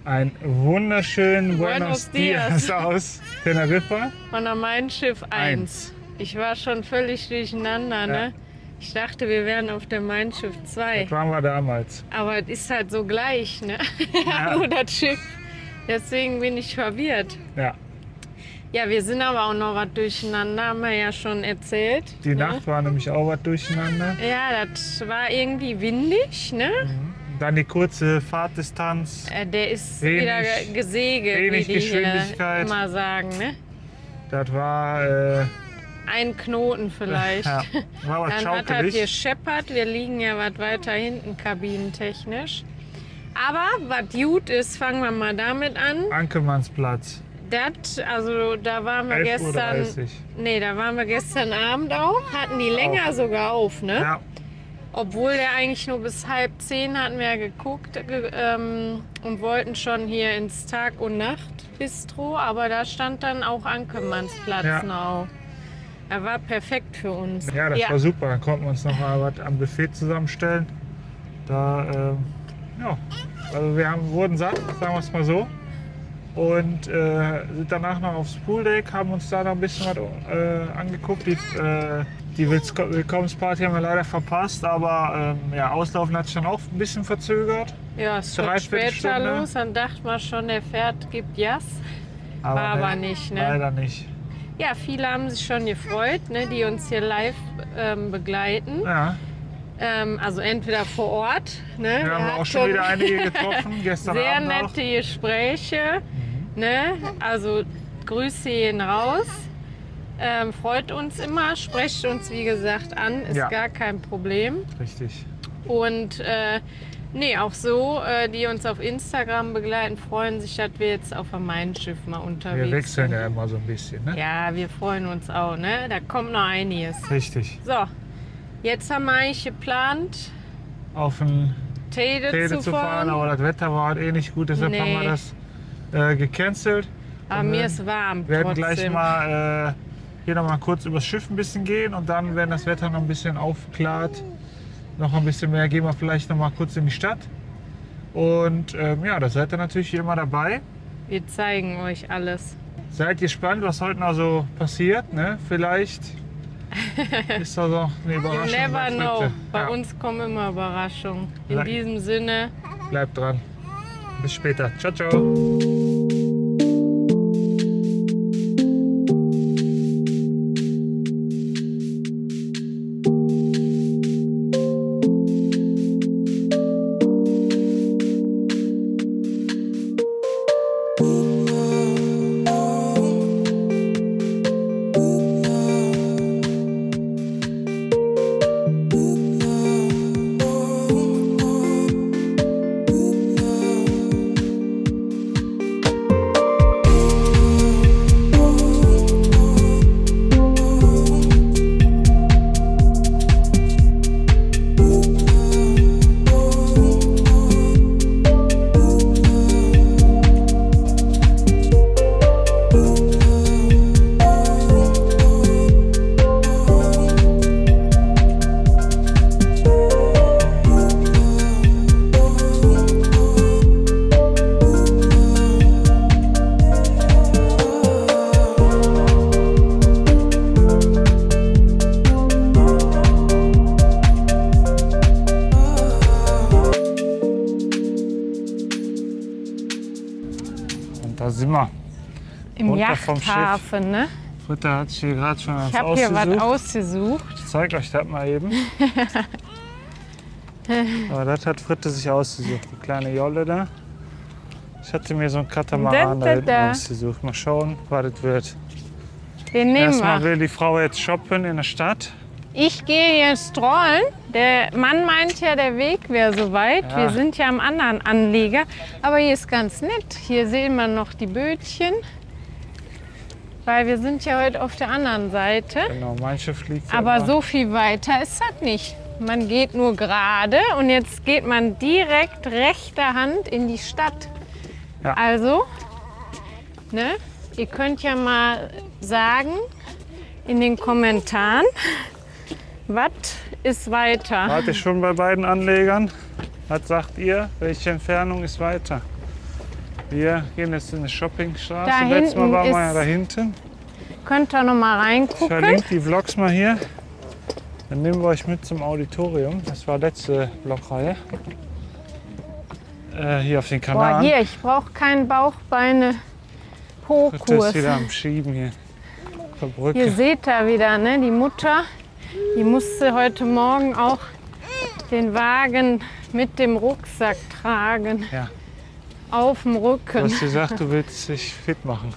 Ein wunderschönen Buenos Dias aus Teneriffa. Von der Mein Schiff 1. Ich war schon völlig durcheinander, Ja. ne? Ich dachte, wir wären auf der Mein Schiff 2. Das waren wir damals. Aber es ist halt so gleich, ne? Ja. Nur das Schiff. Deswegen bin ich verwirrt. Ja, Ja, wir sind aber auch noch was durcheinander, haben wir ja schon erzählt. die ne? Nacht war nämlich auch was durcheinander. Ja, das war irgendwie windig, ne? Dann die kurze Fahrtdistanz. Der ist Wenig- wieder gesegelt, wie wenig die Geschwindigkeit. immer sagen, ne? Das war, Ein Knoten vielleicht. ja, war was Dann hat das schaukelig. gescheppert. Wir liegen ja was weiter hinten kabinentechnisch. Aber was gut ist, fangen wir mal damit an. Ankermannsplatz, Also da waren wir 11:30 Uhr. Nee, da waren wir gestern Abend auch. Hatten die länger sogar auf, ne? Ja, Obwohl der eigentlich nur bis 9:30 hatten wir ja geguckt und wollten schon hier ins Tag- und Nacht-Bistro. Aber da stand dann auch Ankermannsplatz Ja. noch. Er war perfekt für uns. ja, das war super. Dann konnten wir uns noch mal was am Buffet zusammenstellen. Da, ja, also wurden satt, sagen wir es mal so. Und sind danach noch aufs Pooldeck, haben uns da noch ein bisschen was angeguckt. Die Willkommensparty haben wir leider verpasst, aber ja, Auslaufen hat sich dann auch ein bisschen verzögert. Ja, es ist schon später Dreiviertelstunde. los. Dann dachte man schon, der Pferd gibt Jas. War aber nicht, ne? Leider nicht. Ja, viele haben sich schon gefreut, ne, die uns hier live begleiten. Ja, Also entweder vor Ort. Ne? wir haben Er auch hat schon wieder einige getroffen, gestern sehr Abend auch. nette Gespräche. Ne? Also Grüße gehen raus. Freut uns immer, sprecht uns wie gesagt an, ist Ja. gar kein Problem. Richtig. Und nee, auch so, die uns auf Instagram begleiten, freuen sich, dass wir jetzt auf dem Mein Schiff mal unterwegs Wir wechseln sind. ja immer so ein bisschen, ne? Ja, wir freuen uns auch, ne? Da kommt noch einiges. Richtig. So, jetzt haben wir eigentlich geplant, Auf den Tede zu fahren, aber das Wetter war halt eh nicht gut, deshalb Nee. haben wir das gecancelt. Aber Und mir wir ist warm werden trotzdem. gleich mal hier noch mal kurz übers Schiff ein bisschen gehen und dann, wenn das Wetter noch ein bisschen aufklart, noch ein bisschen mehr, gehen wir vielleicht noch mal kurz in die Stadt. Und ja, da seid ihr natürlich hier immer dabei. Wir zeigen euch alles. Seid gespannt, was heute noch so passiert, ne? Vielleicht ist da so eine Überraschung. Never bei Fritte. know. Bei Ja, uns kommen immer Überraschungen. In Vielleicht- diesem Sinne, bleibt dran. Bis später. Ciao, ciao. Da sind wir. im Runter vom Schiff. Yachthafen, ne? Fritte hat sich hier gerade schon was Ich habe hier was ausgesucht. ausgesucht. Ich zeig euch das mal eben. Aber das hat Fritte sich ausgesucht, die kleine Jolle da. Ich hatte mir so einen Katamaran da hinten ausgesucht. Mal schauen, was das wird. Den nehmen Erstmal wir. will die Frau jetzt shoppen in der Stadt. Ich gehe jetzt strollen. Der Mann meint ja, der Weg wäre so weit. Ja. Wir sind ja am anderen Anleger. Aber hier ist ganz nett. Hier sehen wir noch die Bötchen. Weil wir sind ja heute auf der anderen Seite. Genau, mein Schiff liegt ja Aber immer. so viel weiter ist das nicht. Man geht nur gerade und jetzt geht man direkt rechter Hand in die Stadt. Ja. Also, ne, ihr könnt ja mal sagen in den Kommentaren, was ist weiter? Wart ihr schon bei beiden Anlegern? Was sagt ihr? Welche Entfernung ist weiter? Wir gehen jetzt in die Shoppingstraße. Da Letztes Mal hinten waren wir ja ist- da hinten. Könnt ihr noch mal Ich reingucken? verlinke die Vlogs mal hier. Dann nehmen wir euch mit zum Auditorium. Das war letzte Vlogreihe. Hier auf den Boah, Kanal. hier, ich brauche keinen Bauchbeine Das Po-Kurs. ist wieder am Schieben hier. Zur Brücke. Hier seht ihr wieder, ne? Die Mutter, die musste heute Morgen auch den Wagen mit dem Rucksack tragen. Ja. Auf dem Du Rücken. hast gesagt, du willst dich fit machen.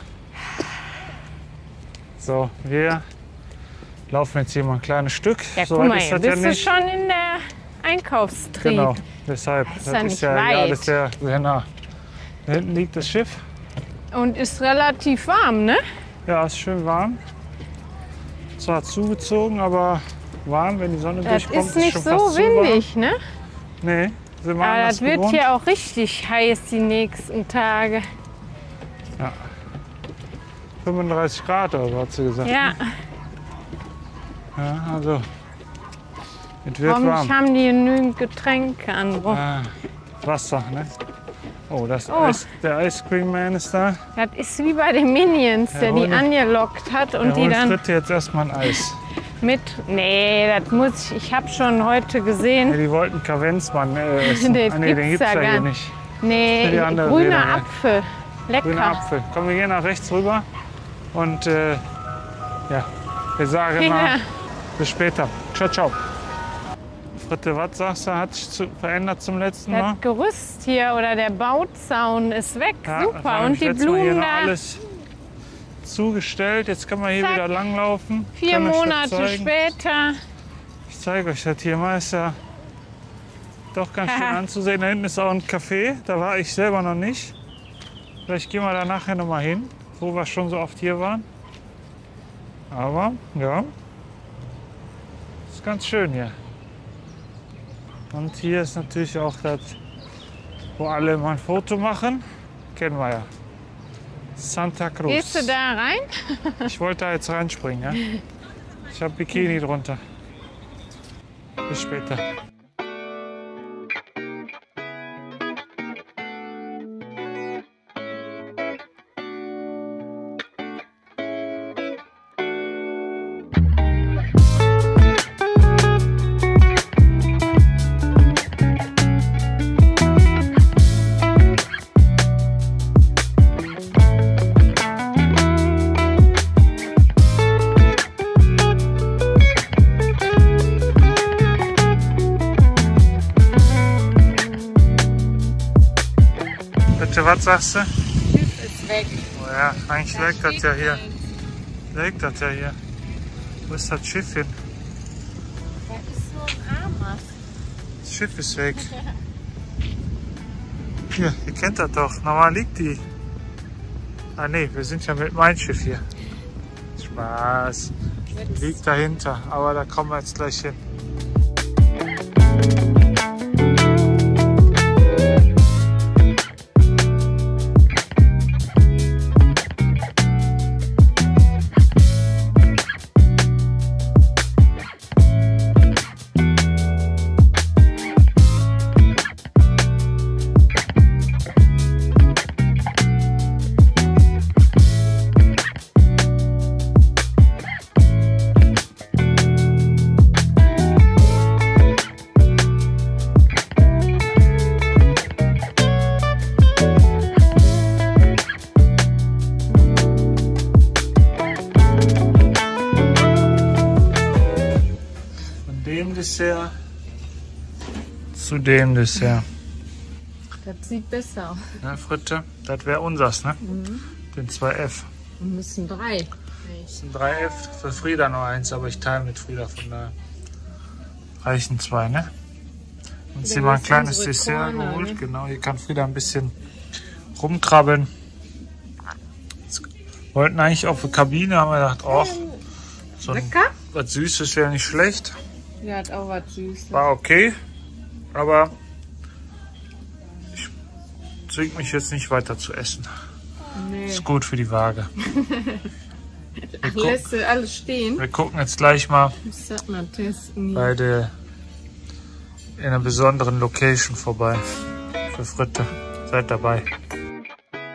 So, wir laufen jetzt hier mal ein kleines Stück. Ja, So guck weit mal, ist hier das ja bist du nicht. schon in der Einkaufstrieb. Genau, deshalb. ist ja nicht ja weit. alles sehr, sehr nah. Da hinten liegt das Schiff. Und ist relativ warm, ne? Ja, ist schön warm. Zwar zugezogen, aber warm, wenn die Sonne Das durchkommt. ist nicht schon so fast zu warm. windig, ne? Nee, sind wir Aber anders das wird gewohnt. hier auch richtig heiß die nächsten Tage. 35 Grad oder so, hat sie gesagt. Ja, Ja, also, es wird hoffentlich warm. haben die genügend Getränke an Bord. Ah, Wasser, ne? Oh, Oh. Der Ice Cream Man ist da. Das ist wie bei den Minions, der die holen- angelockt hat und Der die holt dann Fritte jetzt erstmal ein Eis. mit. Nee, das muss ich habe schon heute Ja, gesehen. die wollten Kavenzmann essen. Den Den gibt's gibt's ja ja hier gar nicht. Nee, Für die andere grüner Räder, ne? Apfel. Lecker. Grüner Apfel. Komm, wir gehen nach rechts rüber. Und ja, wir sagen Ja. mal bis später. Ciao, ciao. Fritte, was sagst du, hat sich verändert zum letzten Mal? Das Gerüst hier oder der Bauzaun ist weg. Ja, das Super. war Und die letztes Mal hier Blumen noch da. alles zugestellt. Jetzt können wir hier Zack. wieder langlaufen. 4 Kann euch das Monate zeigen. später. Ich zeige euch das hier mal. Ist ja doch ganz schön Haha. anzusehen. Da hinten ist auch ein Café. Da war ich selber noch nicht. Vielleicht gehen wir da nachher noch mal hin, wo wir schon so oft hier waren. Aber ja, ist ganz schön hier. Und hier ist natürlich auch das, wo alle mal ein Foto machen. Kennen wir ja. Santa Cruz. Gehst du da rein? Ich wollte da jetzt reinspringen, ja. Ich habe Bikini drunter. Bis später. Bitte, was sagst du? Schiff ist weg. Oh ja, eigentlich leckt das ja hier. Leckt das ja hier. Wo ist das Schiff hin? Da ist so ein Armer. Das Schiff ist weg. Hier, ihr kennt das doch. Normal liegt die. Ah ne, wir sind ja mit meinem Schiff hier. Spaß. Die liegt dahinter, aber da kommen wir jetzt gleich hin. Von dem Dessert zu dem Dessert. Das sieht besser aus. Ne, Fritte? Das wäre unsers, ne? Den 2F. Wir müssen 3. Das ist ein 3F, für Frieda noch eins, aber ich teile mit Frieda, von daher reichen 2, ne? Und sie mal ein ist kleines unsere Dessert Corner, geholt, ne? genau, hier kann Frieda ein bisschen rumkrabbeln. Jetzt wollten eigentlich auf die Kabine, haben wir gedacht, oh, so ein, Lecker? was Süßes wäre nicht schlecht. Der hat auch was Süßes. War okay, aber ich zwinge mich jetzt nicht weiter zu essen. Nee. Ist gut für die Waage. Ach, lässt du alles stehen? Wir gucken jetzt gleich mal Ich sag mal testen. bei der in einer besonderen Location vorbei für Fritte. Seid dabei.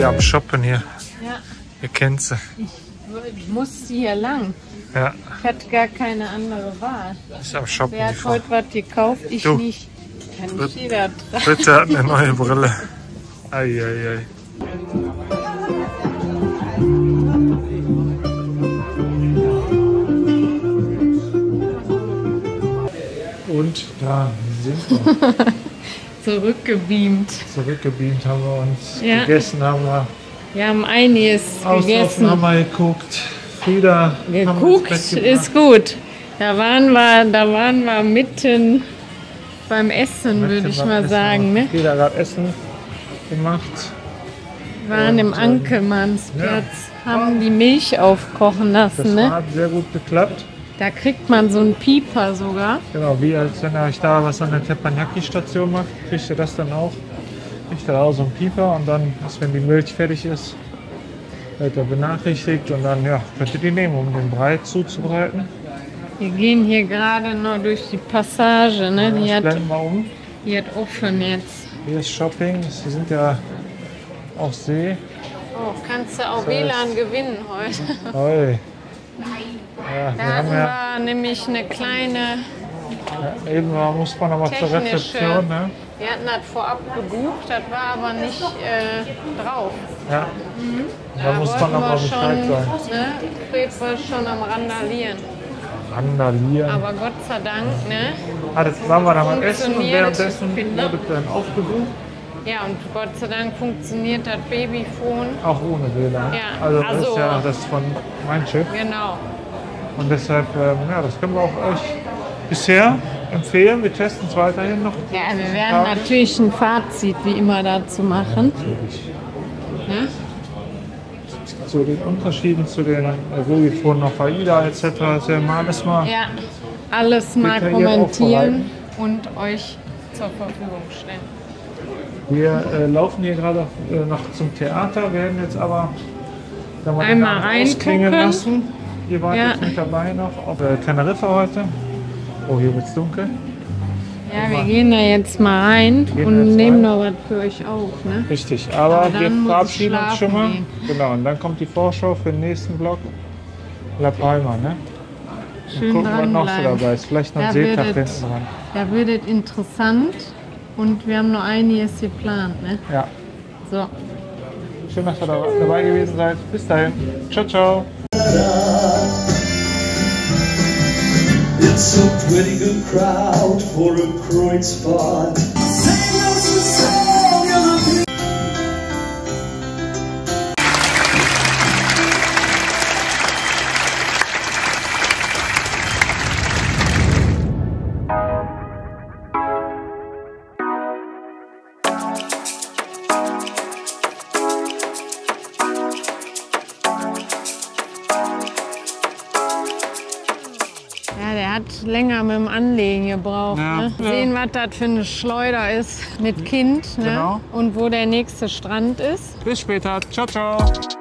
wieder am Shoppen hier. Ja. Ihr kennt sie. Ich musste hier lang. Ja, Ich hatte gar keine andere Wahl. ist am Shoppen. Wer die hat Frau. heute was gekauft? Ich Du. nicht. Kann nicht jeder tragen. Britta hat eine neue Brille. Eieiei. Und da sind wir. Zurückgebeamt. Zurückgebeamt haben wir uns. Ja. Gegessen haben wir. Wir haben einiges gegessen. Haben wir geguckt. Frieda haben wir ins Geguckt Bett gebracht. ist gut. Da waren wir mitten beim Essen, würde ich mal sagen. Ne? Frieda hat gerade Essen gemacht. Wir waren im Ankelmannsplatz, haben die Milch aufkochen Das lassen. Ne? hat sehr gut geklappt. Da kriegt man so einen Pieper sogar. Genau, wie als wenn ihr euch da was an der Teppanyaki-Station macht, kriegt ihr das dann auch. Kriegt ihr auch so einen Pieper und dann, wenn die Milch fertig ist, wird er benachrichtigt und dann ja, könnt ihr die nehmen, um den Brei zuzubereiten. Wir gehen hier gerade noch durch die Passage. Ne? Das Die blenden wir um. hat offen jetzt. Hier ist Shopping, wir sind ja auf See. Oh, kannst du auch WLAN gewinnen heute. Oi. Ja, Da wir haben hatten ja, wir nämlich eine kleine, eben muss man nochmal zur technische- Rezeption. Ne? wir hatten das vorab gebucht, das war aber nicht drauf. Ja. Da muss man wollten nochmal wir Bescheid schon, sagen. ne, Fred war schon am Randalieren. Randalieren. Aber Gott sei Dank, ne? Das waren wir dann beim Essen und Funktioniert. währenddessen Finde. wurde dann aufgebucht. Ja, und Gott sei Dank funktioniert das Babyphone. Auch ohne WLAN. Ja, Also das also- ist ja das von mein Schiff. Genau. Und deshalb, ja, das können wir auch euch bisher empfehlen. Wir testen es weiterhin noch. Ja, wir werden natürlich ein Fazit wie immer dazu machen. Ne? Zu den Unterschieden zu den Rögiphonen auf AIDA etc. Das werden wir alles mal. Ja, alles mal Detailliert kommentieren und euch zur Verfügung stellen. Wir laufen hier gerade noch zum Theater, werden jetzt aber sagen wir, den Einmal Abend reingucken. ausklingen lassen. Ihr wart Ja. jetzt mit dabei noch auf Teneriffa heute. Oh, hier wird es dunkel. Ja, wir gehen da jetzt mal rein Gehen wir und jetzt nehmen rein? noch was für euch auf. Ne? Richtig, aber Aber dann wir muss ich verabschieden uns schlafen schon mal. gehen. Genau, und dann kommt die Vorschau für den nächsten Vlog. La Palma, ne? Schön Gucken, was noch so dranbleiben. dabei ist. Vielleicht noch ein Da Seetag wird hinten es- dran. Da wird es interessant und wir haben noch einiges geplant. Ne? Ja, So. schön, dass ihr dabei gewesen seid. Bis dahin. Ciao, ciao. It's a pretty good crowd for a Kreuzfahrt. Sing us a song and a Ja, der hat länger mit dem Anlegen gebraucht. Ja. Ne? Ja. Sehen, was das für eine Schleuder ist mit Kind, ne? Genau. Und wo der nächste Strand ist. Bis später. Ciao, ciao.